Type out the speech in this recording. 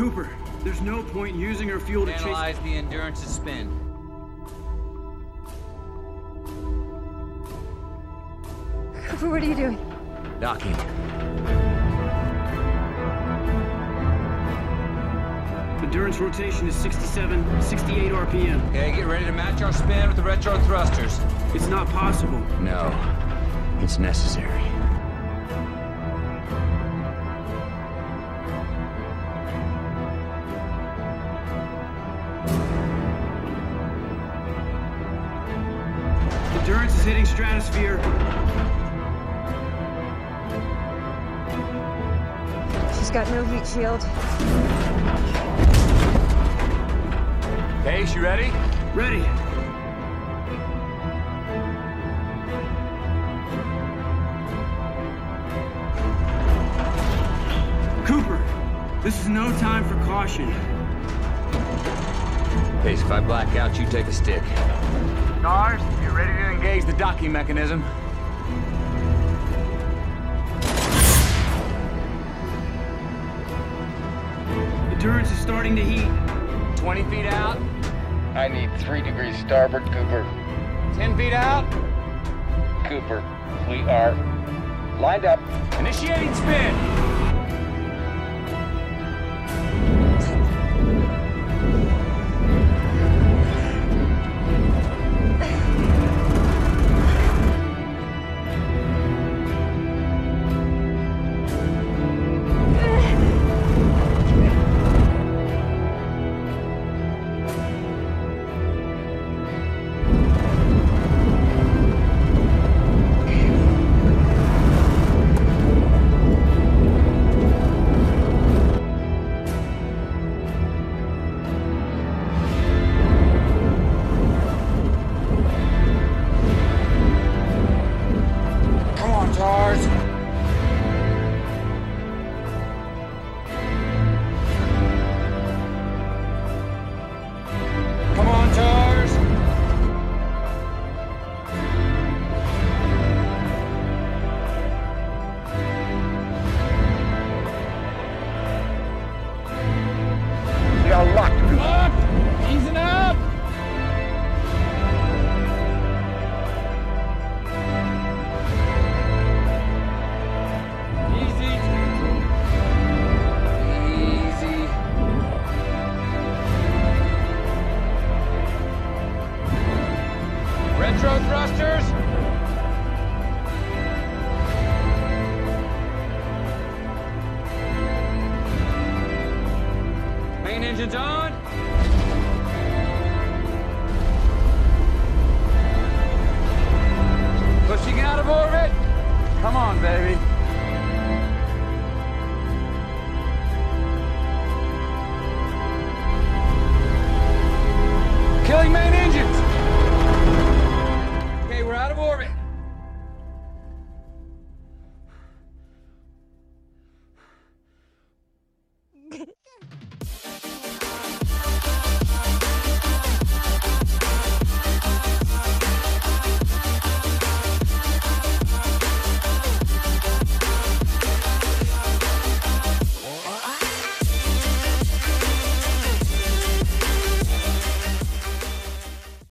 Cooper, there's no point in using her fuel to Analyze the Endurance's spin. Cooper, what are you doing? Docking. Endurance rotation is 67, 68 RPM. Okay, get ready to match our spin with the retro thrusters. It's not possible. No, it's necessary. Endurance is hitting stratosphere. She's got no heat shield. Okay, she ready? Ready. Cooper, this is no time for caution. Case, if I black out, you take a stick. Stars, you ready to engage the docking mechanism? Endurance is starting to heat. 20 feet out. I need 3 degrees starboard, Cooper. 10 feet out. Cooper, we are lined up. Initiating spin. Come on, Tars. Come on, Tars. We are locked, Cooper. Up! Easing up! Easy. Easy. Retro thrusters. Main engines on. Pushing out of orbit. Come on, baby. Killing main